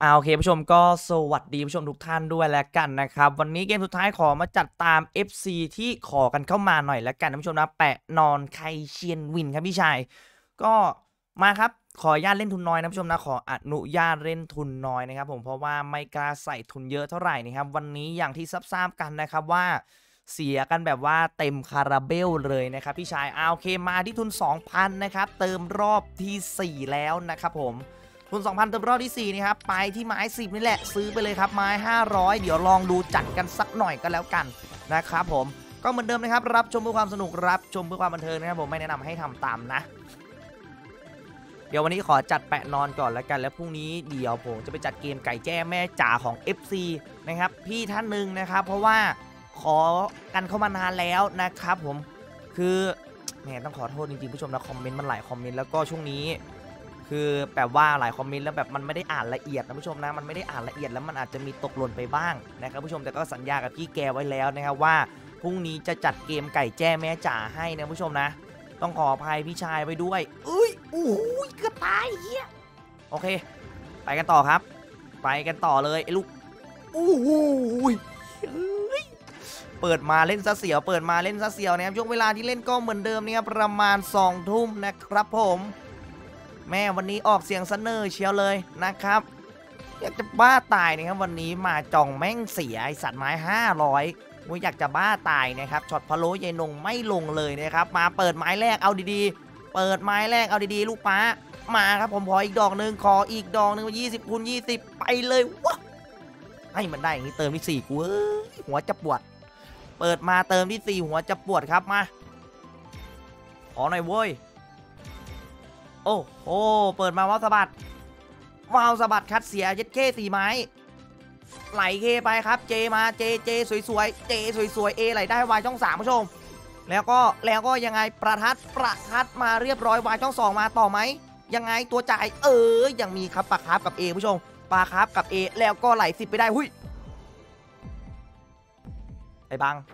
โอเคผู้ชมก็สวัสดีผู้ชมทุกท่านด้วยแล้วกันนะครับวันนี้เกมสุดท้ายขอมาจัดตาม FC ที่ขอกันเข้ามาหน่อยแล้วกันนะผู้ชมนะแปะนอนไคเชียนวินครับพี่ชายก็มาครับขออนุญาตเล่นทุนน้อยนะผู้ชมนะขออนุญาตเล่นทุนน้อยนะครับผมเพราะว่าไม่กล้าใส่ทุนเยอะเท่าไหร่นะครับวันนี้อย่างที่ทราบกันนะครับว่าเสียกันแบบว่าเต็มคาราเบลเลยนะครับพี่ชายโอเคมาที่ทุน 2,000 นะครับเติมรอบที่4แล้วนะครับผมทุน 2,000 เติมรอบที่4นะครับไปที่ไม้10นี่แหละซื้อไปเลยครับไม้500เดี๋ยวลองดูจัดกันสักหน่อยก็แล้วกันนะครับผมก็เหมือนเดิมนะครับรับชมเพื่อความสนุกรับชมเพื่อความบันเทิงนะครับผมไม่แนะนำให้ทำตามนะเดี๋ยววันนี้ขอจัดแปะนอนก่อนแล้วกันแล้วพรุ่งนี้เดี๋ยวผมจะไปจัดเกมไก่แจ้แม่จ๋าของ FC นะครับพี่ท่านหนึ่งนะครับเพราะว่าขอกันเข้ามานานแล้วนะครับผมคือแหมต้องขอโทษจริงๆผู้ชมนะคอมเมนต์มันหลายคอมเมนต์แล้วก็ช่วงนี้คือแบบว่าหลายคอมเมนต์แล้วแบบมันไม่ได้อ่านละเอียดนะผู้ชมนะมันไม่ได้อ่านละเอียดแล้วมันอาจจะมีตกหล่นไปบ้างนะครับผู้ชมแต่ก็สัญญากับพี่แกไว้แล้วนะครับว่าพรุ่งนี้จะจัดเกมไก่แจ้แม่จ๋าให้นะผู้ชมนะต้องขออภัยพี่ชายไว้ด้วยโอ้ยเกือบตายเฮียโอเคไปกันต่อครับไปกันต่อเลยไอ้ลูกโอ้ยเปิดมาเล่นซะเสียวเปิดมาเล่นซะเสียวนะครับช่วงเวลาที่เล่นก็เหมือนเดิมเนี่ยประมาณ2 ทุ่มนะครับผมแม่วันนี้ออกเสียงเสนอเชียวเลยนะครับอยากจะบ้าตายนะครับวันนี้มาจ่องแม่งเสียไอสัตว์ไม้500อยากจะบ้าตายนะครับช็อตพะโล้ยายนงไม่ลงเลยนะครับมาเปิดไม้แรกเอาดีๆเปิดไม้แรกเอาดีๆลูกป้ามาครับผมขออีกดอกหนึ่งขออีกดอกหนึ่ง20 คูณ 20ไปเลยวะให้มันได้อย่างนี้เติมที่4กูหัวจะปวดเปิดมาเติมที่4หัวจะปวดครับมาขอหน่อยเว้ยโอ้โหเปิดมาว้าวสะบัดคัดเสียยัดเค4 ไม้ไหลเคไปครับเจมาเจสวยๆเจสวยๆเอไหลได้วายช่อง3ผู้ชมแล้วก็ยังไงประทัดมาเรียบร้อยวายช่อง2มาต่อไหมยังไงตัวจ่ายยังมีครับปลาคาร์ฟกับเอผู้ชมปลาคาร์ฟกับเอแล้วก็ไหล10ไปได้หุ้ยไอ้บัง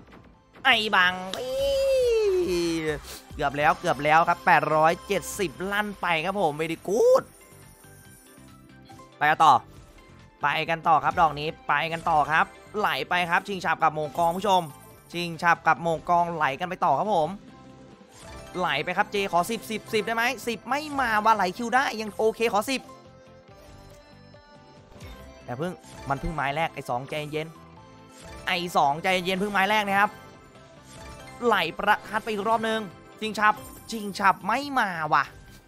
เกือบแล้วครับ870ลั่นไปครับผมเวดีกูดไปกันต่อครับดอกนี้ไปกันต่อครับไหลไปครับชิงฉับกับโมงกองผู้ชมชิงฉับกับโมงกองไหลกันไปต่อครับผมไหลไปครับเจขอ10ได้ไหม10ไม่มาว่าไหลคิวได้ยังโอเคขอ10แต่มันเพิ่งไม้แรกไอ้2ใจเย็นใจเย็นเพิ่งไม้แรกนะครับไหลประทัดไปอีกรอบนึงชิงฉับไม่มาว่ะ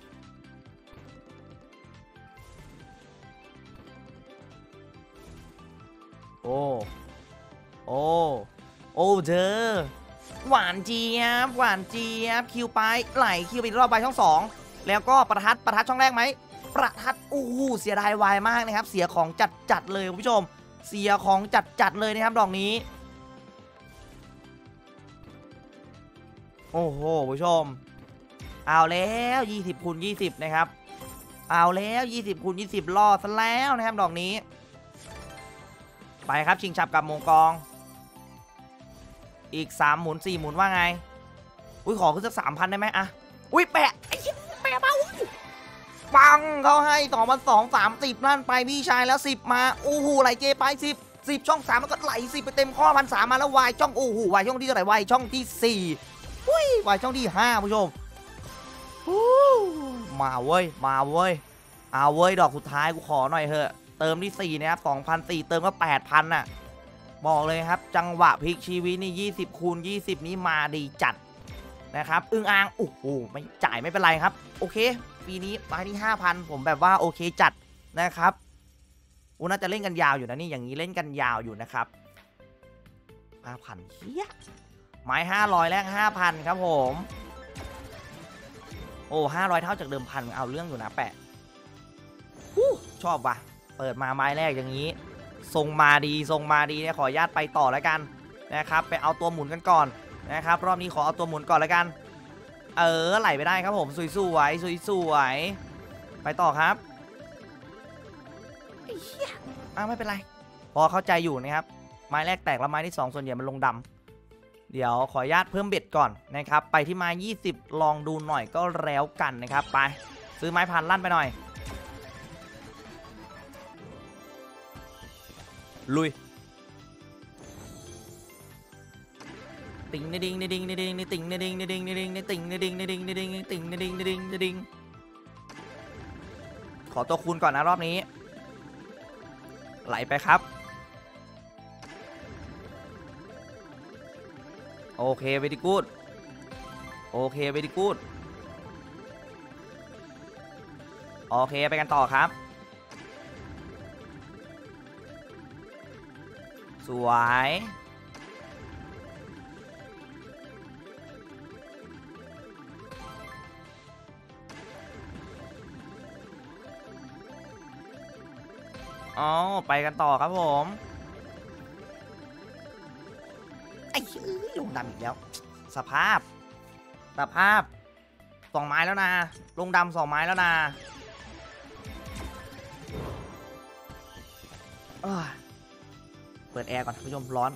โอ้เธอหวานเจี๊ยบคิวไปไหลคิวไปรอบใบช่อง2แล้วก็ประทัดช่องแรกไหมประทัดเสียดายวายมากนะครับเสียของจัดเลยคุณผู้ชมเสียของจัดเลยนะครับดอกนี้โอ้โหผู้ชมเอาแล้ว20 คูณ 20นะครับเอาแล้ว20 คูณ 20ล่อซะแล้วนะครับดอกนี้ไปครับชิงฉับกับมงกองอีก3 หมุน 4 หมุนว่าไงขอขึ้นสัก 3,000 ได้ไหมอะแปะไอ้แปะมาปังเขาให้2,230นั่นไปพี่ชายแล้ว10มาไหลเจไป10ช่อง3แล้วก็ไหล10ไปเต็มข้อ1,300มาแล้ววายช่องวายช่องที่เท่าไหร่วายช่องที่4วายช่องที่5ผู้ชมมาเว้ยเอาเว้ยดอกสุดท้ายกูขอหน่อยเถอะเติมที่4นะครับ2,400เติมก็ 8,000 น่ะบอกเลยครับจังหวะพลิกชีวิตนี่20 คูณ 20นี้มาดีจัดนะครับอ่างไม่จ่ายไม่เป็นไรครับโอเคปีนี้มาที่ 5,000 ผมแบบว่าโอเคจัดนะครับน่าจะเล่นกันยาวอยู่นะนี่อย่างนี้เล่นกันยาวอยู่นะครับ 5,000 เฮียไม้500แลก 5,000 ครับผม500เท่าจากเดิมพันเอาเรื่องอยู่นะแปะชอบว่ะเปิดมาไม้แรกอย่างนี้ทรงมาดีเนี่ยขออนุญาตไปต่อแล้วกันนะครับไปเอาตัวหมุนกันก่อนนะครับรอบนี้ขอเอาตัวหมุนก่อนแล้วกันไหลไปได้ครับผมสวยไปต่อครับไม่เป็นไรพอเข้าใจอยู่นะครับไม้แรกแตกแล้วไม้ที่2ส่วนใหญ่มันลงดำเดี๋ยวขออนุญาตเพิ่มเบ็ดก่อนนะครับไปที่ไม้20ลองดูหน่อยก็แล้วกันนะครับไปซื้อไม้พันลั่นไปหน่อยลุยติงดิงดิงดิงดิงติงดิงดิงดิงติงดิงดิงดิงติงดิงดิงดิงขอตัวคูณก่อนนะรอบนี้ไหลไปครับโอเคเวดีกูดโอเคเวดีกูดโอเคไปกันต่อครับสวยอ๋อไปกันต่อครับผมไอ้ลงดำอีกแล้วสภาพ2 ไม้แล้วนะลงดำ2 ไม้แล้วนะเปิดแอร์ก่อนท่านผู้ชมร้อน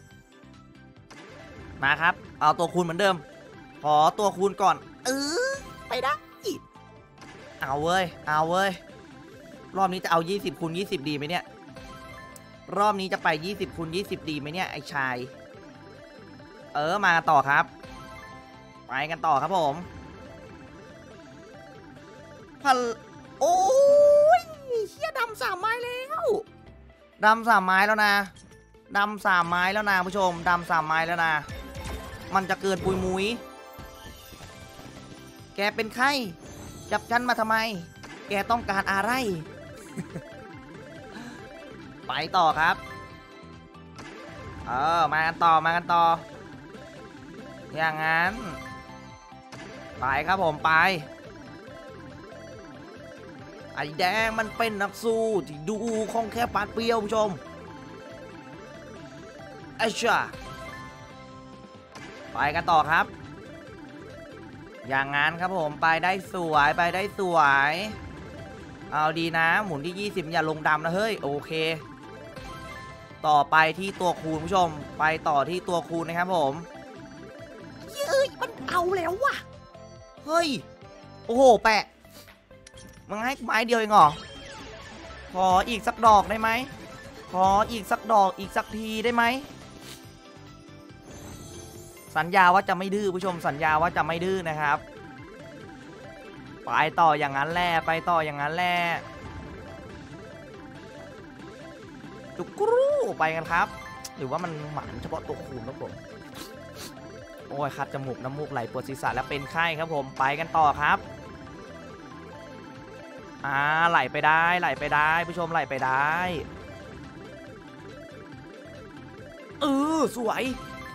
มาครับเอาตัวคูณเหมือนเดิมขอตัวคูณก่อนไปได้เอาเว้ยรอบนี้จะเอา20 คูณ 20ดีไหมเนี่ยรอบนี้จะไป20 คูณ 20ดีไหมเนี่ยไอ้ชายมากันต่อครับไปกันต่อครับผมโอ้ยเฮียดำ3 ไม้แล้วดำ3 ไม้แล้วนะดำ3 ไม้แล้วนะผู้ชมดำ3 ไม้แล้วนะมันจะเกินปุยมุ้ยแกเป็นใครจับฉันมาทำไมแกต้องการอะไร ไปต่อครับมากันต่ออย่างนั้นไปครับผมไปไอ้แดงมันเป็นนักสู้ที่ดูคล่องแคล่วปราดเปรียวผู้ชมไอ้ช่าไปกันต่อครับอย่างนั้นครับผมไปได้สวยเอาดีนะหมุนที่20อย่าลงดำนะเฮ้ยโอเคต่อไปที่ตัวคูณผู้ชมไปต่อที่ตัวคูณนะครับผมมันเอาแล้วว่ะเฮ้ยโอ้โหแปะมึงให้ไม้เดียวเองเหรอขออีกสักดอกได้ไหมขออีกสักดอกอีกสักทีได้ไหมสัญญาว่าจะไม่ดื้อผู้ชมสัญญาว่าจะไม่ดื้อนะครับไปต่ออย่างนั้นแหละจุกรูไปกันครับหรือว่ามันหมานเฉพาะตัวคูณครับผมโอ้ยคัดจมูกน้ำมูกไหลปวดศีรษะแล้วเป็นไข้ครับผมไปกันต่อครับไหลไปได้ผู้ชมไหลไปได้สวย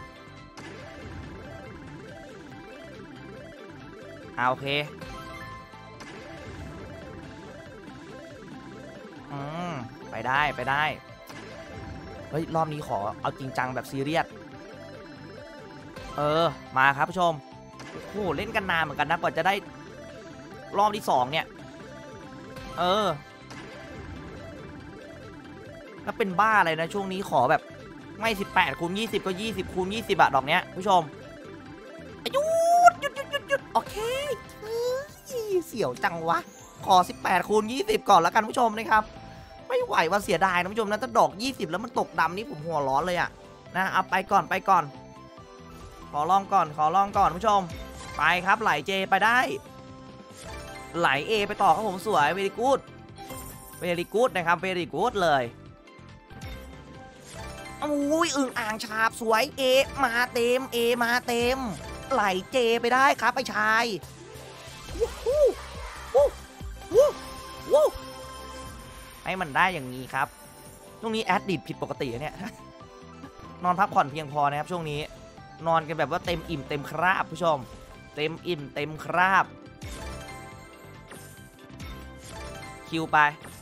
โอเคไปได้เฮ้ยรอบนี้ขอเอาจริงจังแบบซีเรียสมาครับผู้ชมโอ้โหเล่นกันนานเหมือนกันนะกว่าจะได้รอบที่2เนี่ยแล้วเป็นบ้าอะไรนะช่วงนี้ขอแบบไม่18 คูณ 20ก็20 คูณ 20ดอกเนี้ยผู้ชมหยุดโอเคเสี่ยวจังวะขอ18 คูณ 20ก่อนแล้วกันผู้ชมนะครับไม่ไหวว่าเสียดายนะผู้ชมนะถ้าดอก20แล้วมันตกดำนี่ผมหัวร้อนเลยอะนะเอาไปก่อนขอลองก่อนผู้ชมไปครับไหลเจไปได้ไหลเอไปต่อครับผมสวยเวรี่กู๊ดนะครับเวรี่กู๊ดเลยอุ้ยอึ่งอ่างฉาบสวยเอมาเต็มไหลเจไปได้ครับไอ้ชายให้มันได้อย่างนี้ครับช่วงนี้แอดดิดผิดปกติเนี่ยนอนพักผ่อนเพียงพอนะครับช่วงนี้นอนกันแบบว่าเต็มอิ่มเต็มคราบผู้ชมเต็มอิ่มเต็มคราบคิวไป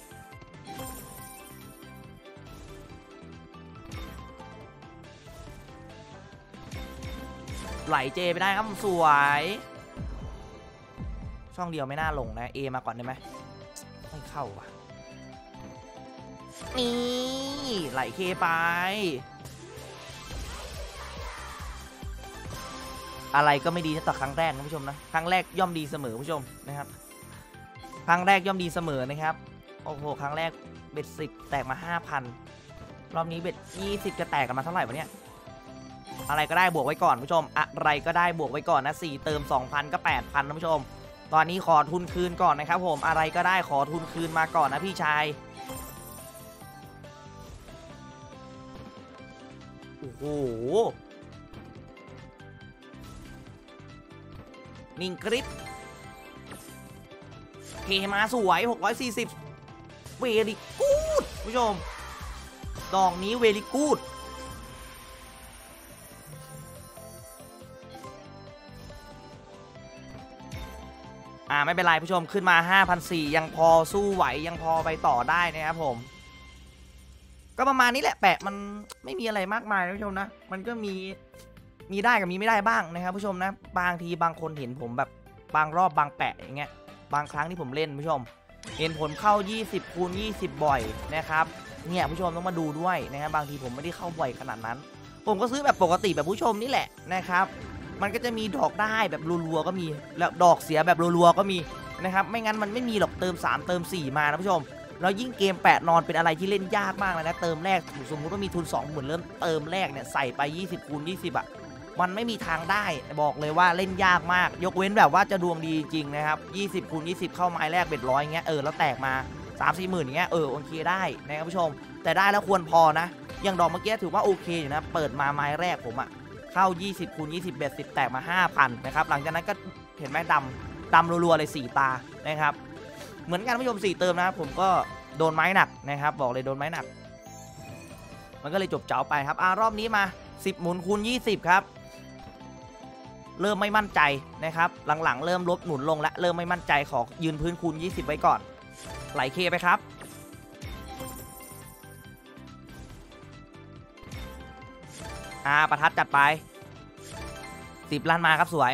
ไหลเจไปได้ครับสวยช่องเดียวไม่น่าลงนะเอมาก่อนได้ไหมไม่เข้าว่ะนี่ไหลเคไปอะไรก็ไม่ดีแต่ครั้งแรกนะผู้ชมนะครั้งแรกย่อมดีเสมอผู้ชมนะครับครั้งแรกย่อมดีเสมอนะครับโอ้โหครั้งแรกเบ็ด10แตกมา 5,000 รอบนี้เบ็ด20จะแตกกันมาเท่าไหร่วะเนี่ยอะไรก็ได้บวกไว้ก่อนผู้ชมอะไรก็ได้บวกไว้ก่อนนะ4เติม 2,000 ก็ 8,000นะผู้ชมตอนนี้ขอทุนคืนก่อนนะครับผมอะไรก็ได้ขอทุนคืนมาก่อนนะพี่ชายโอ้โหนิ่งกริปเคมาสวย640เวลิกูดผู้ชมดอกนี้เวลิกูดไม่เป็นไรผู้ชมขึ้นมา 5,400 ยังพอสู้ไหวยังพอไปต่อได้นะครับผมก็ประมาณนี้แหละแปะมันไม่มีอะไรมากมายนะผู้ชมนะมันก็มีได้กับมีไม่ได้บ้างนะครับผู้ชมนะบางทีบางคนเห็นผมแบบบางรอบบางแปะอย่างเงี้ยบางครั้งที่ผมเล่นผู้ชมเห็นผลเข้า20 คูณ 20บ่อยนะครับเนี่ยผู้ชมต้องมาดูด้วยนะครับบางทีผมไม่ได้เข้าบ่อยขนาดนั้นผมก็ซื้อแบบปกติแบบผู้ชมนี่แหละนะครับมันก็จะมีดอกได้แบบรัวๆก็มีแล้วดอกเสียแบบรัวๆก็มีนะครับไม่งั้นมันไม่มีหรอกเติม3เติม4มานะผู้ชมแล้วยิ่งเกมแปะนอนเป็นอะไรที่เล่นยากมากเลยนะเติมแรกสมมุติว่ามีทุน 20,000 เริ่มเติมแรกเนี่ยใส่ไป20 คูณ 20มันไม่มีทางได้บอกเลยว่าเล่นยากมากยกเว้นแบบว่าจะดวงดีจริงนะครับ20 คูณ 20เข้าไม้แรกเบ็ด100อย่างเงี้ยแล้วแตกมา 3-4 หมื่นอย่างเงี้ยโอเคได้นะครับผู้ชมแต่ได้แล้วควรพอนะอย่างดอกเมื่อกี้ถือว่าโอเคอยู่นะเปิดมาไม้แรกผมเข้า20 คูณ 20เบ็ด10แตกมา 5,000 นะครับหลังจากนั้นก็เห็นไหมดำรัวๆเลย4ตานะครับเหมือนกันผู้ชม4เติมนะผมก็โดนไม้หนักนะครับบอกเลยโดนไม้หนักมันก็เลยจบเจ้าไปครับรอบนี้มา10 หมุนคูณ 20ครับเริ่มไม่มั่นใจนะครับหลังๆเริ่มลดหนุนลงและเริ่มไม่มั่นใจขอยืนพื้นคูณ 20ไว้ก่อนไหลเคไปครับประทัดจัดไป10 ล้านมาครับสวย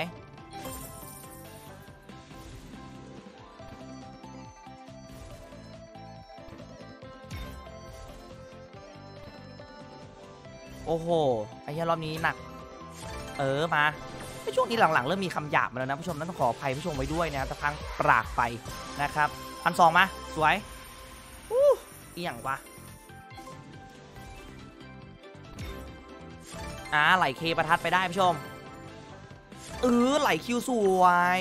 โอ้โหไอ้เหี้ยรอบนี้หนักมาช่วงนี้หลังๆเริ่มมีคำหยาบมาแล้วนะผู้ชมนั้นต้องขออภัยผู้ชมไว้ด้วยนะตะพังปรากไปนะครับ1,200มาสวยเอี่ยงวะไหลเคประทัดไปได้ผู้ชมไหลคิวสวย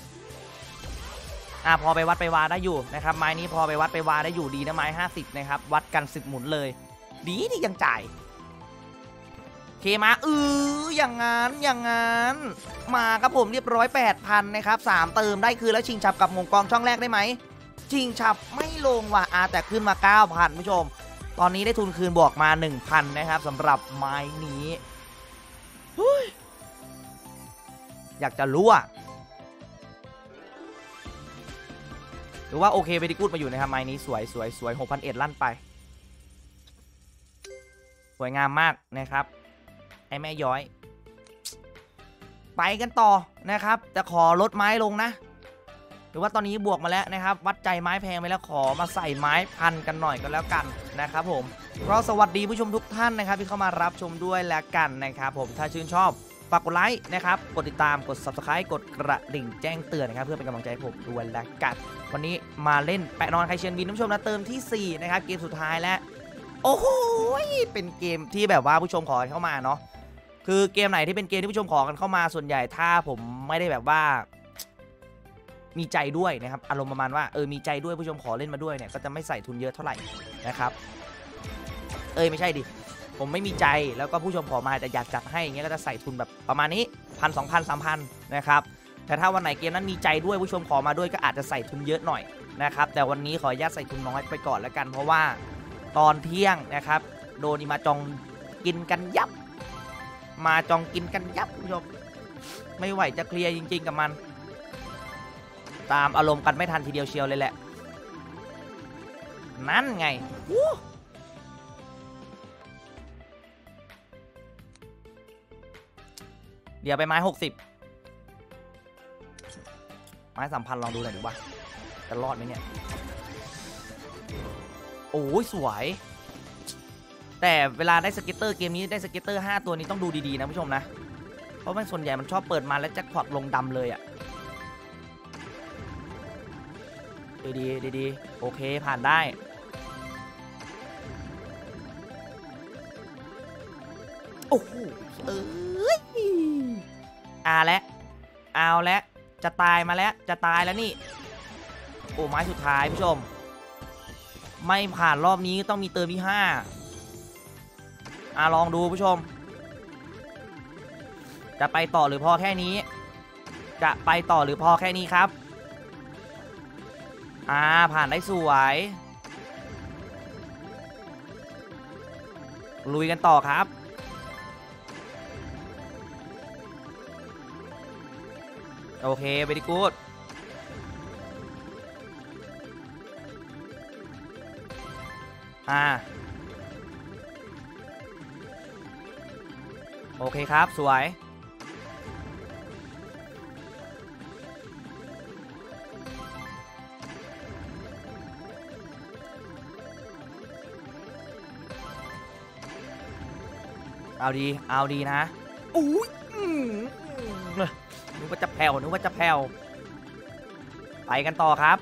พอไปวัดไปวาได้อยู่นะครับไม้นี้พอไปวัดไปวาได้อยู่ดีนะไม้50นะครับวัดกัน10 หมุนเลยดีที่ยังจ่ายเคมาอย่างงั้นมาครับผมเรียบร้อย 8,000 นะครับ3เติมได้คืนแล้วชิงฉับกับมงกองช่องแรกได้ไหมชิงฉับไม่ลงว่ะแต่ขึ้นมา 9,000 ผู้ชมตอนนี้ได้ทุนคืนบวกมา 1,000 นะครับสำหรับไม้นี้อยากจะรู้หรือว่าโอเคเวดิกูดมาอยู่นะครับไม้นี้สวย 6,100 ลั่นไปสวยงามมากนะครับไอ้แม่ย้อยไปกันต่อนะครับจะขอลดไม้ลงนะหรือว่าตอนนี้บวกมาแล้วนะครับวัดใจไม้แพงไปแล้วขอมาใส่ไม้พันกันหน่อยกันแล้วกันนะครับผมก็สวัสดีผู้ชมทุกท่านนะครับที่เข้ามารับชมด้วยแล้วกันนะครับผมถ้าชื่นชอบฝากกดไลค์นะครับกดติดตามกด Subscribe กดกระดิ่งแจ้งเตือนนะครับเพื่อเป็นกำลังใจให้ผมด้วยแล้วกันวันนี้มาเล่นแปะนอนใครเชียนวินผู้ชมนะเติมที่4นะครับเกมสุดท้ายแล้วโอ้โหเป็นเกมที่แบบว่าผู้ชมขอเข้ามาเนาะคือเกมไหนที่เป็นเกมที่ผู้ชมขอกันเข้ามาส่วนใหญ่ถ้าผมไม่ได้แบบว่ามีใจด้วยนะครับอารมณ์ประมาณว่ามีใจด้วยผู้ชมขอเล่นมาด้วยเนี่ยก็จะไม่ใส่ทุนเยอะเท่าไหร่นะครับไม่ใช่ดิผมไม่มีใจแล้วก็ผู้ชมขอมาแต่อยากจัดให้อย่างเงี้ยก็จะใส่ทุนแบบประมาณนี้1,000 2,000 3,000นะครับแต่ถ้าวันไหนเกมนั้นมีใจด้วยผู้ชมขอมาด้วยก็อาจจะใส่ทุนเยอะหน่อยนะครับแต่วันนี้ขออนุญาตใส่ทุนน้อยไปก่อนแล้วกันเพราะว่าตอนเที่ยงนะครับโดนมาจองกินกันยับมาจองกินกันยับผู้ชมไม่ไหวจะเคลียร์จริงๆกับมันตามอารมณ์กันไม่ทันทีเดียวเชียวเลยแหละนั่นไงเดี๋ยวไปไม้60ไม้3,000ลองดูหน่อยดีว่าจะรอดไหมเนี่ยโอ้ยสวยแต่เวลาได้สเก็ตเตอร์เกมนี้ได้สเก็ตเตอร์5ตัวนี้ต้องดูดีๆนะผู้ชมนะเพราะมันส่วนใหญ่มันชอบเปิดมาแล้วแจ็คพอตลงดำเลยดีโอเคผ่านได้โอ้โหเอ้ยเอาแล้วจะตายมาแล้วจะตายแล้วนี่โอ้ไม้สุดท้ายผู้ชมไม่ผ่านรอบนี้ต้องมีเติมที่5ลองดูผู้ชมจะไปต่อหรือพอแค่นี้จะไปต่อหรือพอแค่นี้ครับผ่านได้สวยลุยกันต่อครับโอเคvery goodโอเคครับสวยเอาดีนะอุ้ยนึกว่าจะแผ่วไปกันต่อครับ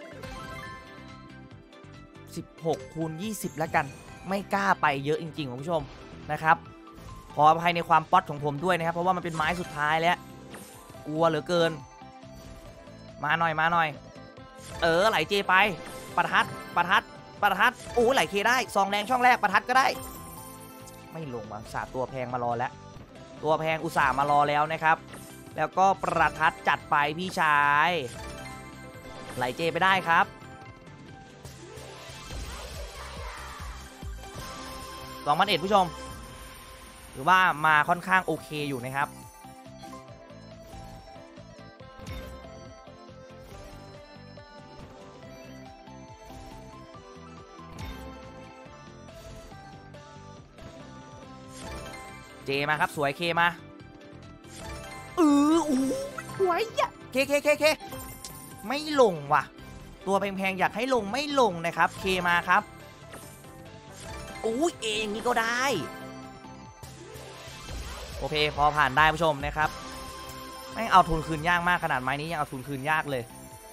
16 คูณ 20แล้วกันไม่กล้าไปเยอะจริงๆคุณผู้ชมนะครับขออภัยในความป๊อตของผมด้วยนะครับเพราะว่ามันเป็นไม้สุดท้ายแล้วกลัวเหลือเกินมาหน่อยไหลเจไปประทัดโอ้ไหลเคได้ซองแดงช่องแรกประทัดก็ได้ไม่ลงมาสาตัวแพงมารอแล้วตัวแพงอุตส่าห์มารอแล้วนะครับแล้วก็ประทัดจัดไปพี่ชายไหลเจไปได้ครับ2,100ผู้ชมหรือว่ามาค่อนข้างโอเคอยู่นะครับเจมาครับสวยเคมาสวยอะเคไม่ลงว่ะตัวแพงๆอยากให้ลงไม่ลงนะครับเคมาครับเองนี่ก็ได้โอเคพอผ่านได้ผู้ชมนะครับไม่เอาทุนคืนยากมากขนาดไม้นี้ยังเอาทุนคืนยากเลย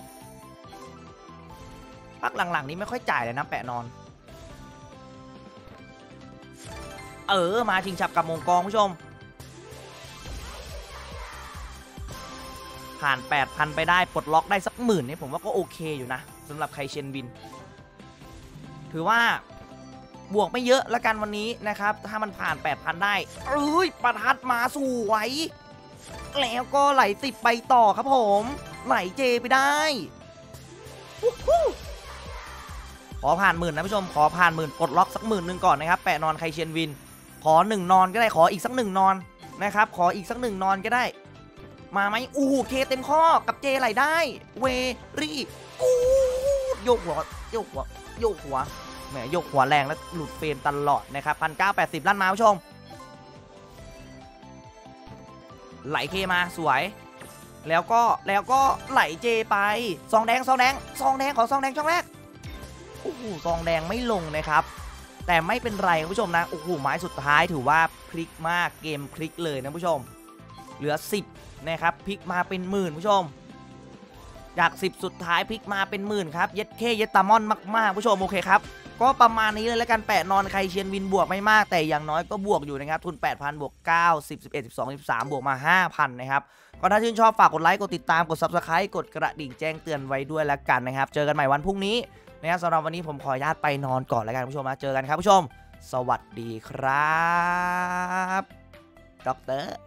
พักหลังๆนี้ไม่ค่อยจ่ายเลยนะแปะนอนมาชิงฉับกับมงกองผู้ชมผ่าน 8,000 ไปได้ปลดล็อกได้สัก10,000นี่ผมว่าก็โอเคอยู่นะสำหรับไคเชนวินถือว่าบวกไม่เยอะแล้วกันวันนี้นะครับถ้ามันผ่าน 8,000 ได้ประทัดมาสวยแล้วก็ไหล10ไปต่อครับผมไหลเจไปได้ขอผ่าน10,000นะผู้ชมขอผ่าน10,000ปลดล็อกสัก10,000ก่อนนะครับแปะนอนไคเชนวินขอ1นอนก็ได้ขออีกสัก1นอนนะครับขออีกสัก1นอนก็ได้มาไหมเคเต็มข้อกับเจไหลได้เวรี่โยกหัวแหมโยกหัวแรงแล้วหลุดเฟรมตลอดนะครับ1980ลั่นมาผู้ชมไหลเคมาสวยแล้วก็ไหลเจไปซองแดงขอซองแดงช่องแรกซองแดงไม่ลงนะครับแต่ไม่เป็นไรผู้ชมนะไม้สุดท้ายถือว่าพลิกมากเกมพลิกเลยนะผู้ชมเหลือ10นะครับพลิกมาเป็น10,000ผู้ชมจาก10สุดท้ายพลิกมาเป็น10,000ครับเย็ดตามอนมากๆผู้ชมโอเคครับก็ประมาณนี้เลยแล้วกันแปะนอนไคเชียนวินบวกไม่มากแต่อย่างน้อยก็บวกอยู่นะครับทุน 8,000 บวก 9 10 11 12 13บวกมา 5,000 นะครับก็ถ้าชื่นชอบฝากกดไลค์กดติดตามกด Subscribe กดกระดิ่งแจ้งเตือนไว้ด้วยแล้วกันนะครับเจอกันใหม่วันพรุ่งนี้นะครับสำหรับวันนี้ผมขออนุญาตไปนอนก่อนแล้วกันผู้ชมนะเจอกันครับผู้ชมสวัสดีครับด็อกเตอร์